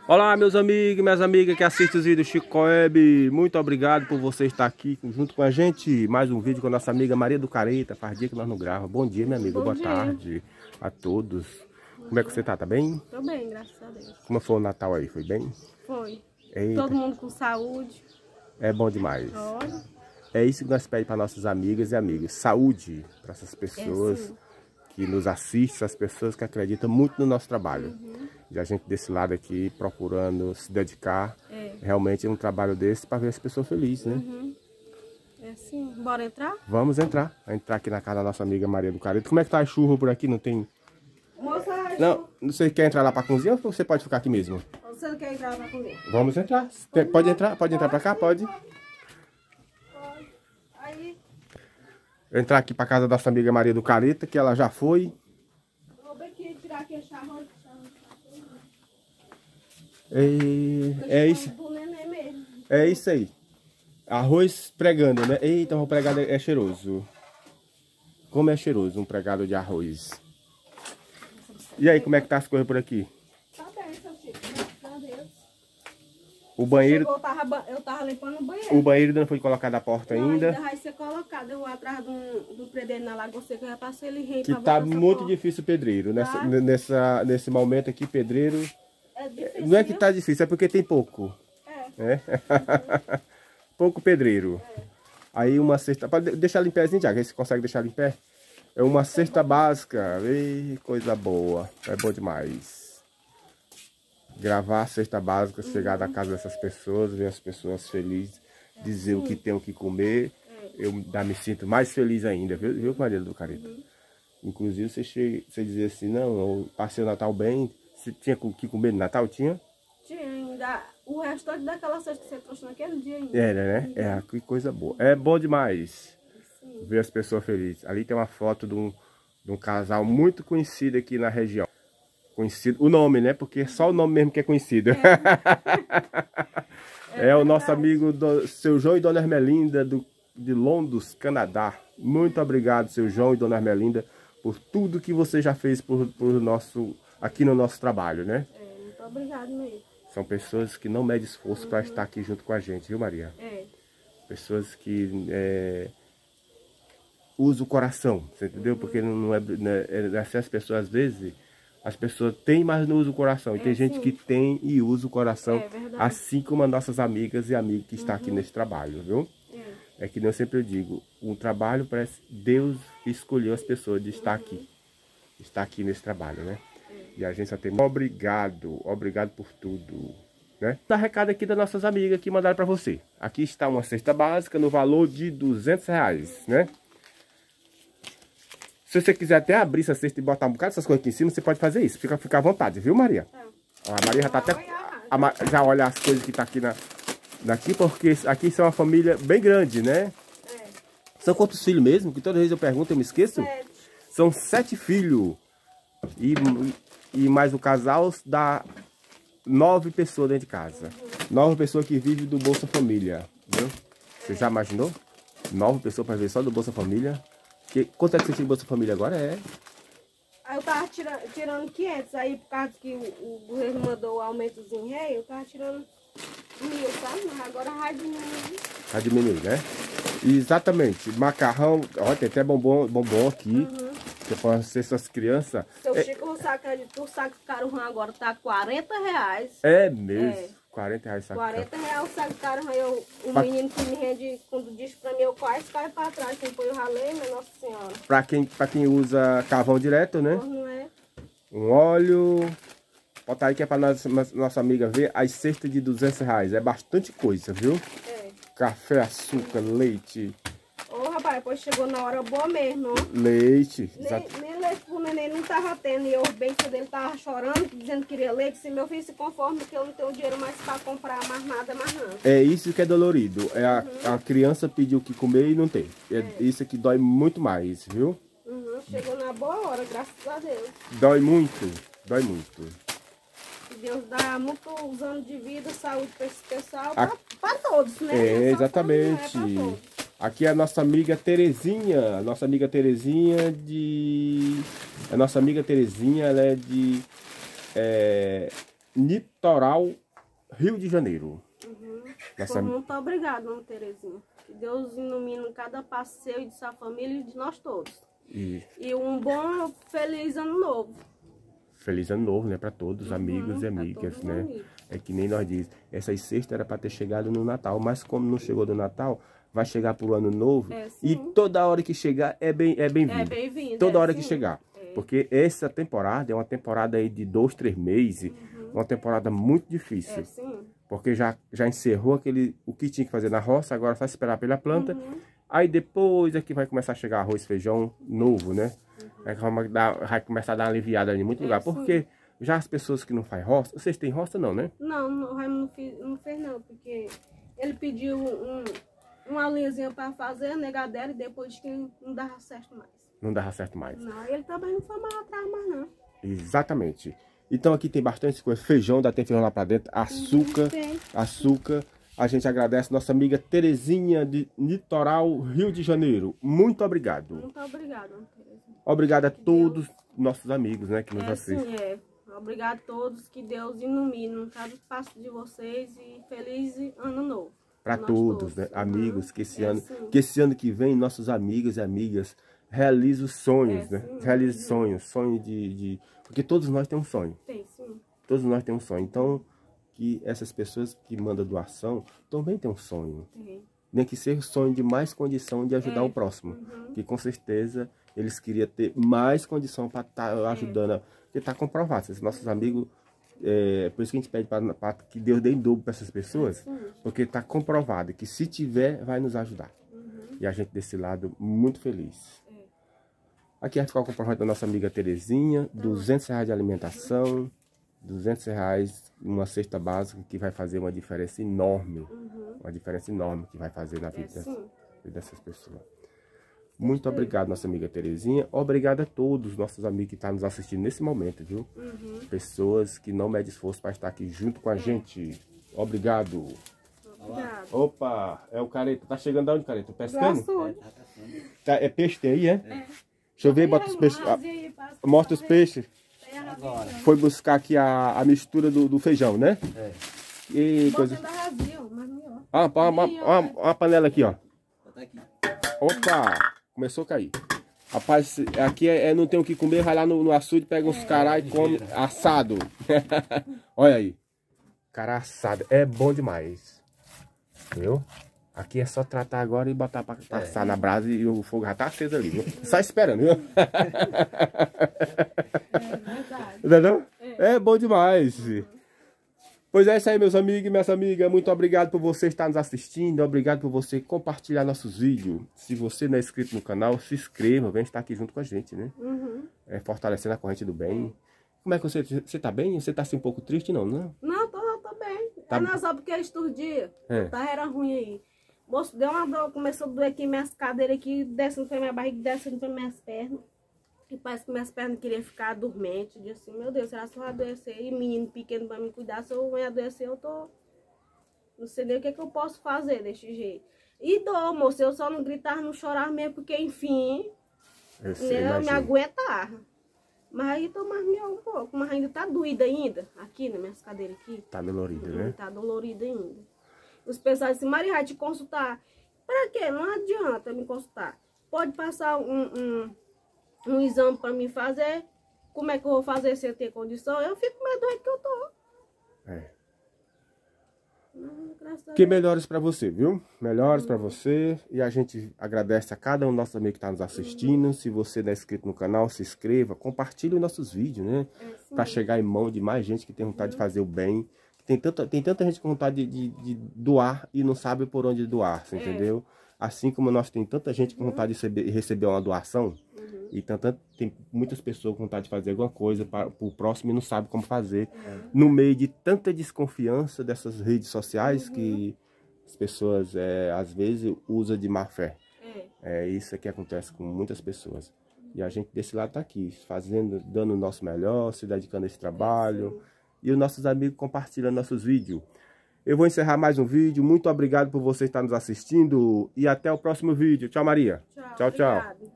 Olá, meus amigos e minhas amigas que assistem os vídeos Chico Web. Muito obrigado por você estar aqui junto com a gente. Mais um vídeo com a nossa amiga Maria do Careta. Faz dia que nós não gravamos. Bom dia, minha amiga. Boa tarde a todos. Como é que você tá? Tá bem? Tô bem, graças a Deus. Como foi o Natal aí? Foi bem? Foi. Eita. Todo mundo com saúde. É bom demais. Olha. É isso que nós pedimos para nossas amigas e amigos. Saúde para essas pessoas que nos assistem, essas pessoas que acreditam muito no nosso trabalho. E a gente desse lado aqui procurando se dedicar realmente um trabalho desse para ver as pessoas felizes, né? É assim. Bora entrar? Vamos entrar. Entrar aqui na casa da nossa amiga Maria do Careta. Como é que tá a chuva por aqui? Não tem... Moça, Não, você quer entrar lá para a cozinha ou você pode ficar aqui mesmo? você não quer entrar na cozinha? Vamos entrar. Pode entrar para cá? Pode. Aí, Entrar aqui para casa da nossa amiga Maria do Careta, que ela já foi. vou ver aqui, tirar aqui a charrão. É isso. Do neném mesmo. É isso aí. Arroz pregando, né? Eita, o pregado é cheiroso. Como é cheiroso um pregado de arroz. E aí, como é que tá as coisas por aqui? Tá bem, seu Chico. Graças a Deus. O banheiro... Chegou, eu tava limpando o banheiro. O banheiro ainda não foi colocado na porta ainda. Ainda vai ser colocado. Eu vou atrás do predeiro na Lagoa Seca, eu já passei ele rei Que pra tá botar essa muito porta. difícil o pedreiro. Tá. Nesse momento aqui, pedreiro... É difícil, Não é que viu? tá difícil, é porque tem pouco. É. Pouco pedreiro. Aí uma cesta... Pode deixar ele em pézinho, Thiago. Você consegue deixar ele em pé? É uma cesta básica. Ei, coisa boa. É bom demais. Gravar a cesta básica, chegar da casa dessas pessoas, ver as pessoas felizes, dizer o que tem o que comer. Eu me sinto mais feliz ainda, viu Maria do Careta? Inclusive, você dizia assim, não, eu passei o Natal bem. Você tinha o que comer no Natal? Tinha? Tinha ainda o restante daquela cesta que você trouxe naquele dia ainda. Era, né? É, que coisa boa. É bom demais ver as pessoas felizes. Ali tem uma foto de um casal muito conhecido aqui na região. Conhecido, o nome, né? Porque só o nome mesmo que é conhecido. É o nosso amigo seu João e Dona Ermelinda de Londres, Canadá. Muito obrigado, seu João e Dona Ermelinda, por tudo que você já fez aqui no nosso trabalho, né? Muito obrigado mesmo. São pessoas que não medem esforço para estar aqui junto com a gente, viu, Maria? Pessoas que usam o coração, você entendeu? Porque não é assim, as pessoas, às vezes, as pessoas têm, mas não usam o coração. E tem gente que tem e usa o coração, assim como as nossas amigas e amigos que estão aqui nesse trabalho, viu? É que nem eu sempre digo, um trabalho parece Deus escolheu as pessoas de estar aqui nesse trabalho, né? E a gente só tem obrigado por tudo, né? Dá recado aqui das nossas amigas que mandaram para você. Aqui está uma cesta básica no valor de R$200, né? Se você quiser até abrir essa cesta e botar um bocado dessas coisas aqui em cima, você pode fazer isso. Fica à vontade, viu, Maria? A Maria já tá até... Já olha as coisas que tá aqui daqui, porque aqui são uma família bem grande, né? São quantos filhos mesmo? Que toda vez eu pergunto, eu me esqueço. 7. São 7 filhos. E mais o casal dá 9 pessoas dentro de casa. 9 pessoas que vivem do Bolsa Família. Viu? Você já imaginou? 9 pessoas para viver só do Bolsa Família. Quanto é que você tira do Bolsa Família agora? Aí eu tava tirando 500. Aí por causa que o governo mandou o aumentozinho rei, eu tava tirando 1.000, sabe? Mas agora vai diminuir. Vai diminuir, né? Exatamente. Macarrão. Olha, tem até bombom aqui. Que pode ser suas crianças. Seu Chico, o saco de carurrão agora tá R$40. É mesmo. R$40 saco. R$40 o saco de carurrão. O menino que me rende, quando diz pra mim, eu quase caio pra trás. Quem põe o ralé, minha Nossa Senhora. Pra quem usa carvão direto, né? Não é? Um óleo. Bota aí que é pra nossa amiga ver as cestas de R$200. É bastante coisa, viu? Café, açúcar, leite. Ô, rapaz, depois chegou na hora boa mesmo, ó. Leite. Nem leite pro neném não tava tendo. E eu bem que ele tava chorando, dizendo que queria leite. Se meu filho se conforme que eu não tenho dinheiro mais pra comprar mais nada, mais não. É isso que é dolorido. É a criança pediu o que comer e não tem. Isso que dói muito mais, viu? Chegou na boa hora, graças a Deus. Dói muito. Dói muito. Que Deus dá muitos anos de vida, saúde pra esse pessoal, pra todos, né? Exatamente. Família, pra todos. Aqui é a nossa amiga Terezinha. Nossa amiga Terezinha ela é de Litoral Rio de Janeiro. Nossa... Muito obrigado, Dona Terezinha. Que Deus ilumine cada passeio de sua família e de nós todos. E um bom, feliz ano novo. Feliz ano novo, né? Para todos, amigos e amigas, né? Amigos. É que nem nós diz, essas cestas era para ter chegado no Natal, mas como não chegou do Natal, vai chegar pro ano novo. E toda hora que chegar é bem-vindo. É bem-vindo. Toda hora que chegar. Porque essa temporada é uma temporada aí de 2, 3 meses, uma temporada muito difícil. Porque já encerrou o que tinha que fazer na roça, agora só esperar pela planta. Aí depois é que vai começar a chegar arroz, feijão novo, né? Vai começar a dar uma aliviada em muito lugar. Porque já as pessoas que não fazem roça, vocês têm roça não, né? Não, o Raimundo não fez não, porque ele pediu uma linhazinha para fazer, a negadeira, e depois que não dava certo mais. Não dava certo mais. Não, ele também não foi mais atrás mais não. Exatamente. Então aqui tem bastante coisa, feijão, dá tem feijão lá para dentro, açúcar. A gente agradece nossa amiga Terezinha de Litoral Rio de Janeiro. Muito obrigado. Muito obrigado, Terezinha. Obrigado a todos nossos amigos, né, que nos assistem. Sim, obrigado a todos, que Deus ilumine cada passo de vocês e feliz ano novo. Para todos, né, amigos, que esse ano que vem nossos amigos e amigas realizem os sonhos, né? Realizem sonho de... Porque todos nós temos um sonho. Sim. Todos nós temos um sonho. Então, que essas pessoas que mandam doação também têm um sonho. Nem que seja o sonho de mais condição de ajudar o próximo. Que com certeza eles queriam ter mais condição para estar ajudando. Porque está comprovado. Esses nossos amigos, por isso que a gente pede para que Deus dê em dobro para essas pessoas. Porque está comprovado que se tiver, vai nos ajudar. E a gente desse lado muito feliz. Aqui vai ficar o comprovante da nossa amiga Terezinha, R$200 de alimentação, R$200 uma cesta básica que vai fazer uma diferença enorme. Uma diferença enorme que vai fazer na vida dessas pessoas. Muito obrigado, nossa amiga Terezinha. Obrigado a todos os nossos amigos que estão nos assistindo nesse momento, viu? Pessoas que não medem esforço para estar aqui junto com a gente. Obrigado. Opa, é o Careta. Tá chegando aonde, Careta? Pescando? É peixe aí, é? Deixa eu ver, bota os peixes. Mostra os peixes. Foi buscar aqui a mistura do feijão, né? E coisa... uma panela aqui, ó. Opa! Começou a cair. Rapaz, aqui não tem o que comer, vai lá no açude, pega uns cará e come assado. Olha aí. Cará assado. É bom demais. Viu? Aqui é só tratar agora e botar para passar na brasa e o fogo já tá aceso ali, viu? Só esperando, viu? Entendeu? É bom demais. Pois é isso aí, meus amigos e minhas amigas. Muito obrigado por você estar nos assistindo. Obrigado por você compartilhar nossos vídeos. Se você não é inscrito no canal, se inscreva. Vem estar aqui junto com a gente, né? Fortalecendo a corrente do bem. Como é que você tá bem? Você tá assim um pouco triste, não? Não, tô bem. Não, só porque estes dias era ruim aí. Moço, deu uma dor, começou a doer aqui minhas cadeiras aqui, descendo pra minha barriga, descendo pra minhas pernas. E parece que minhas pernas queriam ficar dormentes. Eu disse assim, meu Deus, será que eu vou adoecer? E menino pequeno pra me cuidar, se eu vou adoecer, eu tô... Não sei nem o que eu posso fazer desse jeito. E dor, moço, eu só não gritava, não chorava mesmo, porque enfim, eu me aguentava. Mas aí tô mais melhor um pouco, mas ainda tá doída ainda, aqui nas minhas cadeiras aqui. Tá dolorida, né? Tá dolorida ainda. Os pessoal dizem, Maria, vai te consultar. Pra quê? Não adianta me consultar. Pode passar um exame pra mim fazer. Como é que eu vou fazer se eu ter condição? Eu fico mais doido que eu tô. Que melhores pra você, viu? Melhores pra você. E a gente agradece a cada um dos nossos amigos que tá nos assistindo. Se você não é inscrito no canal, se inscreva. Compartilhe os nossos vídeos, né? Pra chegar em mão de mais gente que tem vontade de fazer o bem. Tem tanta gente com vontade de doar e não sabe por onde doar, você entendeu? Assim como nós tem tanta gente com vontade de receber uma doação, e tem muitas pessoas com vontade de fazer alguma coisa para o próximo e não sabe como fazer. No meio de tanta desconfiança dessas redes sociais que as pessoas às vezes usam de má fé. É isso que acontece com muitas pessoas. E a gente desse lado tá aqui, dando o nosso melhor, se dedicando a esse trabalho. E os nossos amigos compartilhando nossos vídeos. Eu vou encerrar mais um vídeo. Muito obrigado por você estar nos assistindo. E até o próximo vídeo. Tchau, Maria. Tchau.